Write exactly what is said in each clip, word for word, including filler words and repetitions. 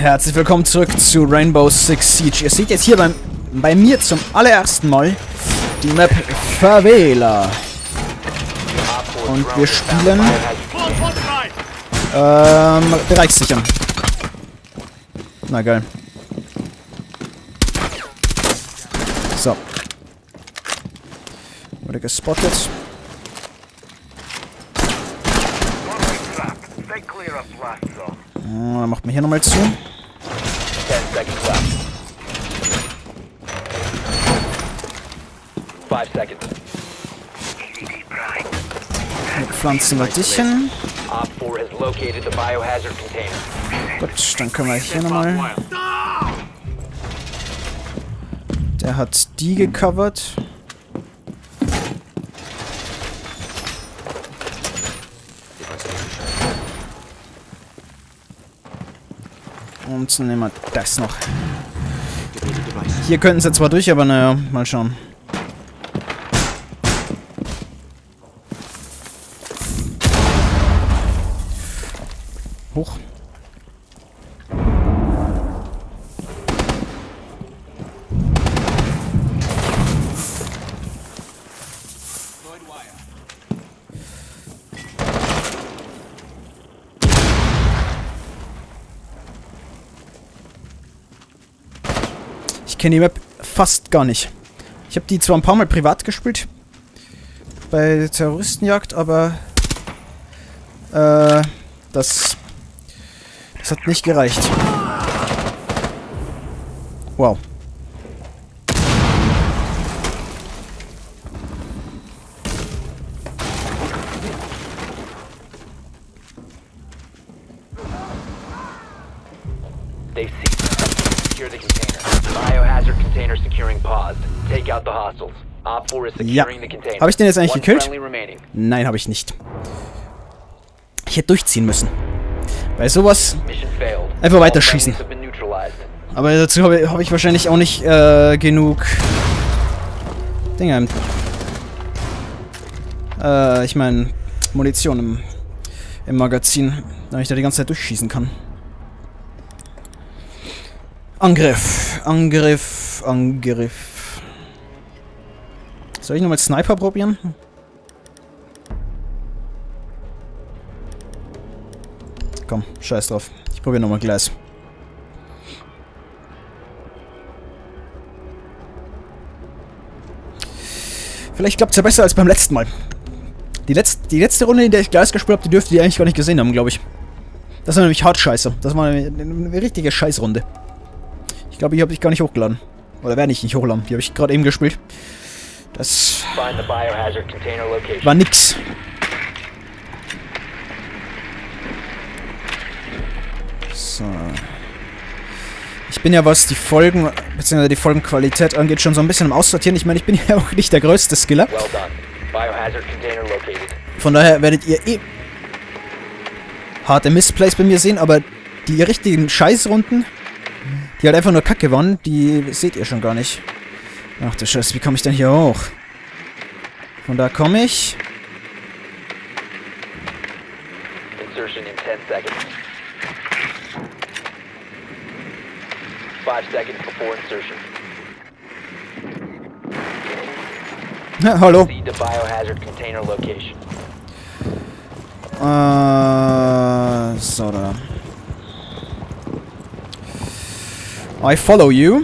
Herzlich willkommen zurück zu Rainbow Six Siege. Ihr seht jetzt hier beim, bei mir zum allerersten Mal die Map Favela. Und wir spielen ähm, Bereichssichern. Na geil. So. Wurde gespottet. Oh, dann macht man hier nochmal zu. Mit Pflanzen wir dich hin. Gut, dann können wir hier nochmal. Der hat die gecovert. Und dann nehmen wir das noch. Hier könnten sie zwar durch, aber naja, mal schauen. Hoch. Ich kenne die Map fast gar nicht. Ich habe die zwar ein paar Mal privat gespielt. Bei Terroristenjagd, aber äh, das, das hat nicht gereicht. Wow. Ja. Habe ich den jetzt eigentlich gekillt? Nein, habe ich nicht. Ich hätte durchziehen müssen. Bei sowas einfach weiterschießen. Aber dazu habe hab ich wahrscheinlich auch nicht äh, genug Dinge. Äh, ich meine Munition im, im Magazin, damit ich da die ganze Zeit durchschießen kann. Angriff, Angriff, Angriff. Soll ich nochmal Sniper probieren? Komm, scheiß drauf. Ich probiere nochmal Gleis. Vielleicht klappt es ja besser als beim letzten Mal. Die, Letz die letzte Runde, in der ich Gleis gespielt habe, die dürfte die eigentlich gar nicht gesehen haben, glaube ich. Das war nämlich hart scheiße. Das war eine, eine richtige Scheißrunde. Ich glaube, die habe ich gar nicht hochgeladen. Oder werde ich nicht hochladen. Die habe ich gerade eben gespielt. Das war nix. So. Ich bin ja, was die Folgen, beziehungsweise die Folgenqualität angeht, schon so ein bisschen am Aussortieren. Ich meine, ich bin ja auch nicht der größte Skiller. Von daher werdet ihr eh harte Missplays bei mir sehen, aber die richtigen Scheißrunden, die halt einfach nur Kacke waren, die seht ihr schon gar nicht. Ach du Scheiße, wie komme ich denn hier hoch? Von da komme ich. Insertion in ten seconds. five seconds before insertion. Ja, hallo. See the biohazard container location. Äh, so da. I follow you.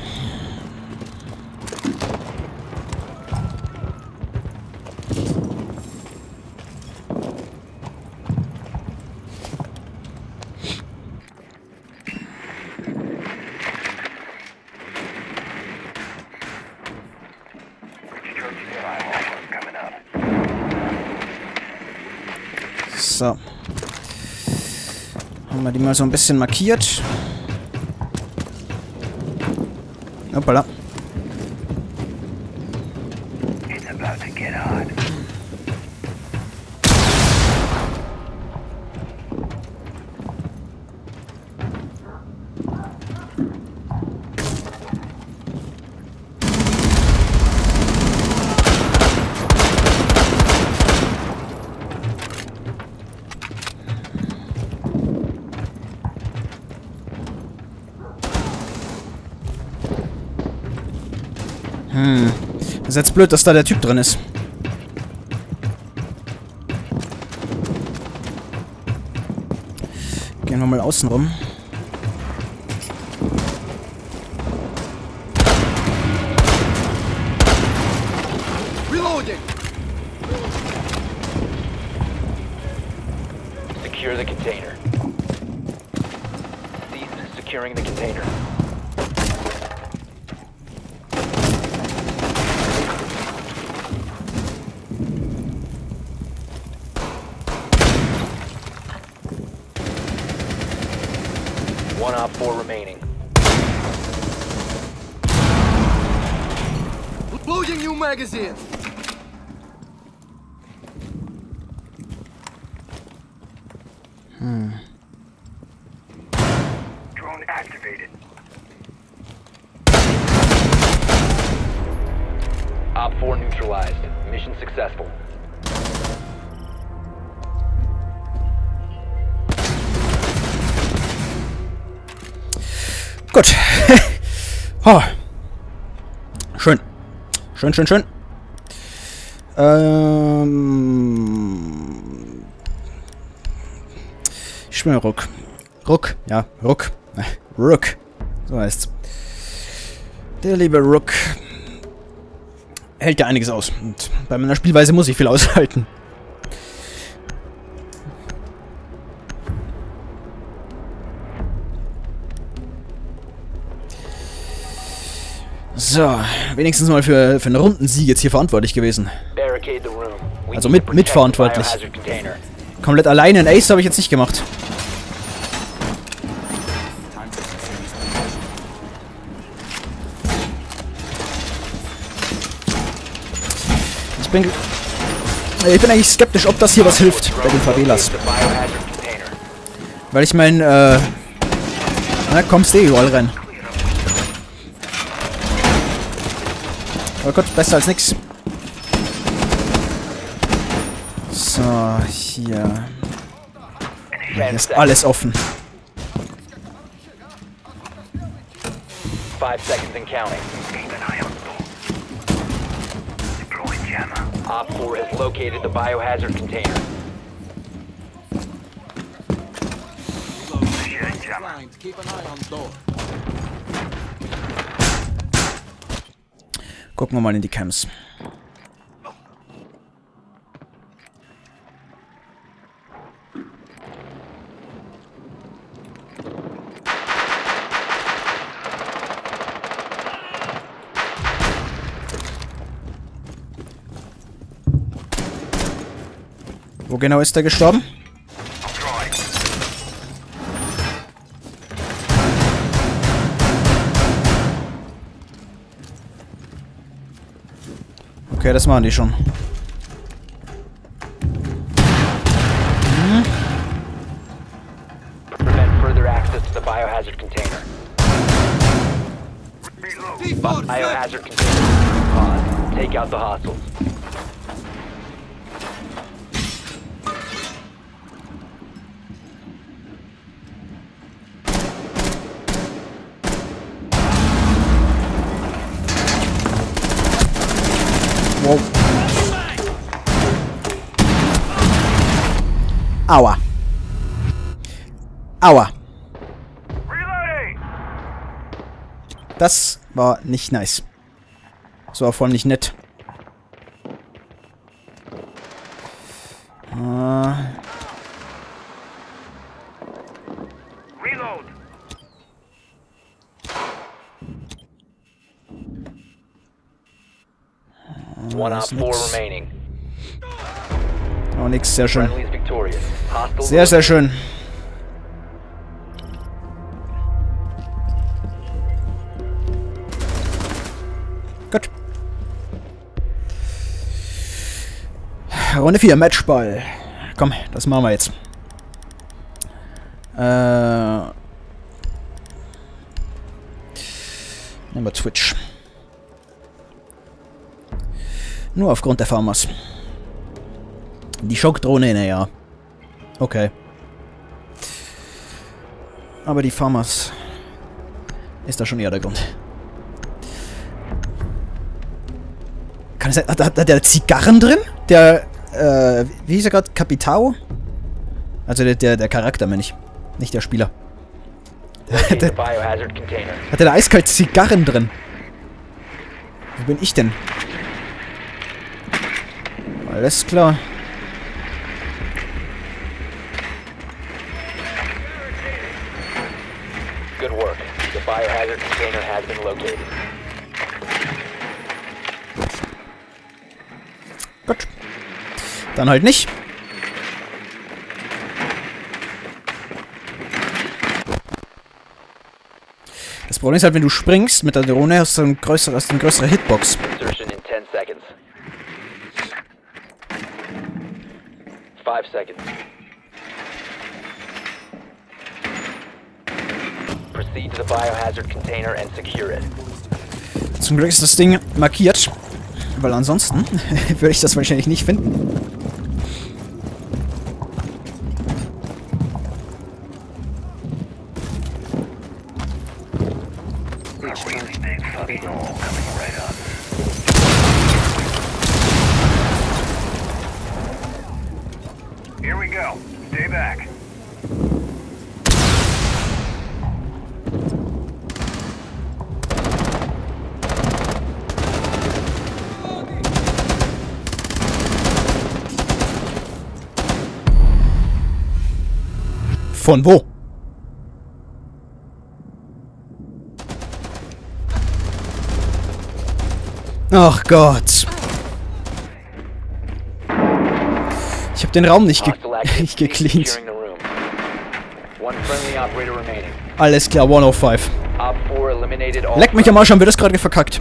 So. Haben wir die mal so ein bisschen markiert. Hoppala. Hm. Das ist jetzt blöd, dass da der Typ drin ist. Gehen wir mal außen rum. Reloading. Secure the container. Cease securing the container. One op four remaining. Loading new magazine. Hm. Drone activated. Op four neutralized. Mission successful. Gut. Oh. Schön. Schön, schön, schön. Ähm... Ich spiele Ruck. Ruck, ja, Ruck. Ruck. So heißt's. Der liebe Ruck hält ja einiges aus. Und bei meiner Spielweise muss ich viel aushalten. So, wenigstens mal für, für einen Rundensieg jetzt hier verantwortlich gewesen. Also mit, mitverantwortlich. Komplett alleine einen Ace habe ich jetzt nicht gemacht. Ich bin... Ich bin eigentlich skeptisch, ob das hier was hilft bei den Favelas. Weil ich mein, äh... Na, kommst du eh überall rein. Oh Gott, besser als nix. So, hier. Hier ist alles offen. Five seconds and counting. Op four has located the biohazard container. Keep an eye on door. Gucken wir mal in die Camps. Wo genau ist der gestorben? Okay, das machen die schon. Hm. Prevent further access to the biohazard container. Biohazard container. Pause. Take out the hostiles. Wow. Aua. Aua. Das war nicht nice. Das war vor allem nicht nett. Äh. One op four remaining. Oh, nix, sehr schön. Friendly is victorious. Hostiles Sehr, sehr schön. Gut. Runde vier, Matchball. Komm, das machen wir jetzt. Äh. Nehmen wir Twitch. Nur aufgrund der Farmers. Die Schockdrohne, naja. Okay. Aber die Farmers ist da schon eher der Grund. Kann es sein, hat, hat der Zigarren drin? Der, äh, wie hieß er gerade? Capitao? Also der, der, der Charakter, meine ich. Nicht der Spieler. Locate the Der, biohazard container. hat der da eiskalt Zigarren drin? Wo bin ich denn? Alles klar. Good work. The biohazard container has been located. Gut. Dann halt nicht. Das Problem ist halt, wenn du springst mit der Drohne, hast du eine größere, hast du eine größere Hitbox. Insertion in ten seconds. Five seconds. Proceed to the biohazard container and secure it. Zum Glück ist das Ding markiert, weil ansonsten würde ich das wahrscheinlich nicht finden. Here we go. Stay back. Von wo? Ach Gott. Ich habe den Raum nicht, ge Hostile activity nicht gecleant. securing the room. One friendly operator remaining. Alles klar, hundertfünf. Op four eliminated all. Leck mich am Arsch, haben wir das gerade verkackt.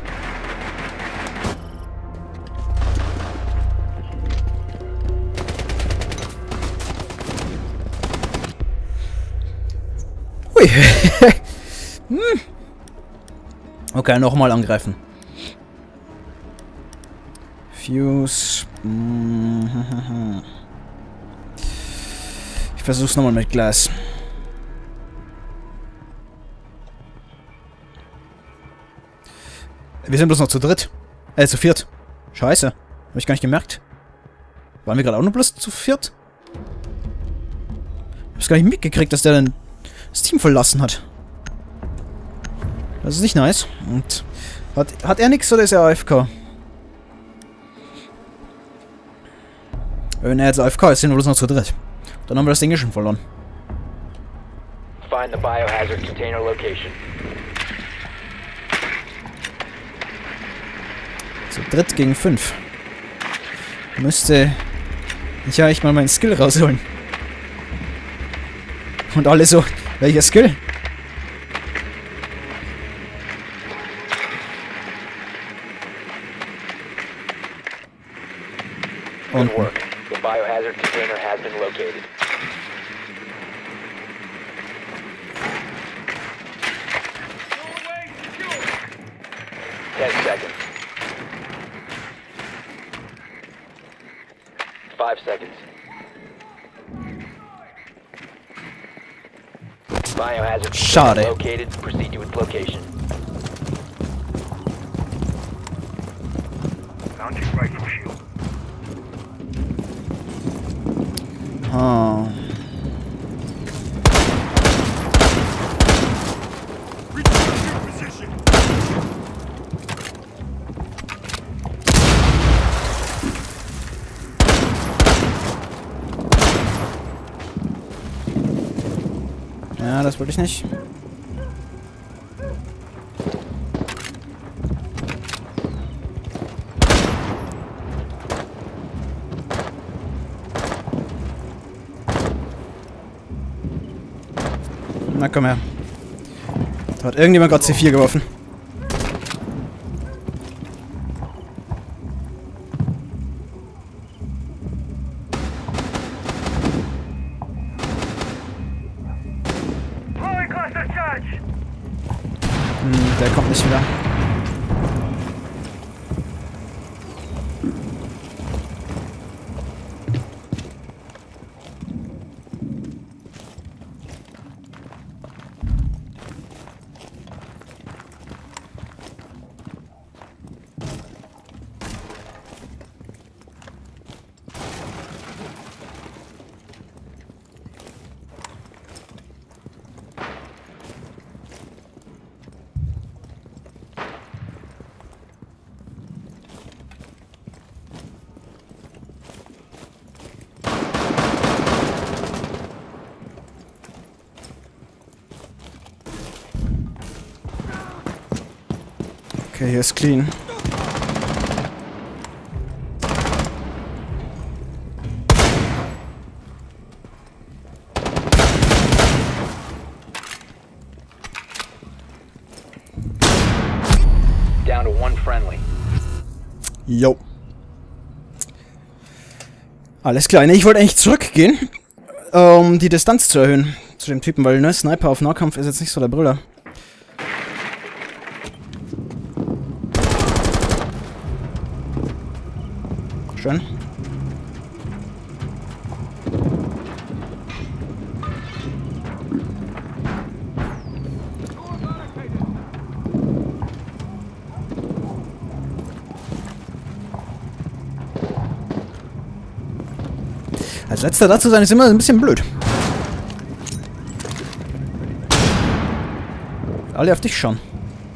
Hui. hm. Okay, nochmal angreifen. Fuse. Ich versuch's nochmal mit Glas. Wir sind bloß noch zu dritt. Äh, zu viert. Scheiße. Hab ich gar nicht gemerkt. Waren wir gerade auch nur bloß zu viert? Ich hab's gar nicht mitgekriegt, dass der dann das Team verlassen hat. Das ist nicht nice. Und hat, hat er nichts oder ist er A F K? Wenn er jetzt A F K ist, sind wir bloß noch zu dritt. Dann haben wir das Ding schon verloren. Find the biohazard container location. Zu dritt gegen fünf. Müsste ich ja echt mal meinen Skill rausholen. Und alle so, welcher Skill? Und Good work. The biohazard container has been located. Ten seconds. Five seconds. Biohazard Schade. container located. Proceed to its location. Mounting rifle shield. Ah. Return to position. Ja, das wollte ich nicht. Na komm her. Da hat irgendjemand gerade C vier geworfen. Throwing cluster charge. Hm, der kommt nicht wieder. Okay, hier ist clean. Down to one friendly. Jo. Alles klar. Ne, ich wollte eigentlich zurückgehen, um die Distanz zu erhöhen zu dem Typen, weil ne, Sniper auf Nahkampf ist jetzt nicht so der Brüller. Schön. Als letzter da zu sein ist immer ein bisschen blöd. Alle auf dich schauen.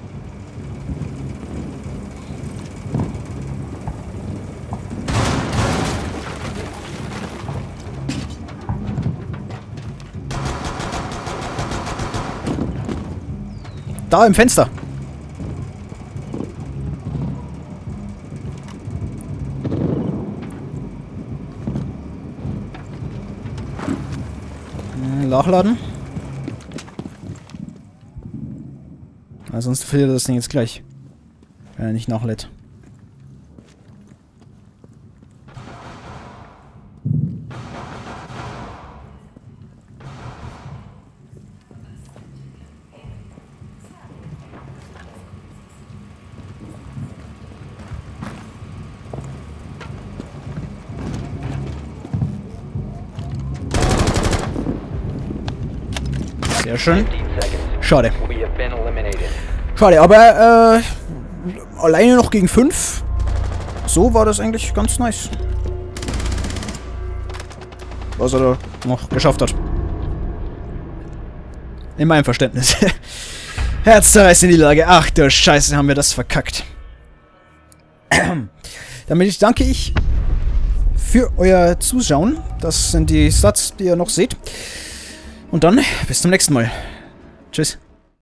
Da im Fenster. Nachladen. Ja, sonst verliert das Ding jetzt gleich. Wenn er nicht nachlädt. Sehr schön. Schade. Schade, aber äh, alleine noch gegen fünf. So war das eigentlich ganz nice. Was er da noch geschafft hat. In meinem Verständnis. Herzzerreißend in die Lage. Ach du Scheiße, haben wir das verkackt. Damit danke ich für euer Zuschauen. Das sind die Stats, die ihr noch seht. Und dann bis zum nächsten Mal. Tschüss.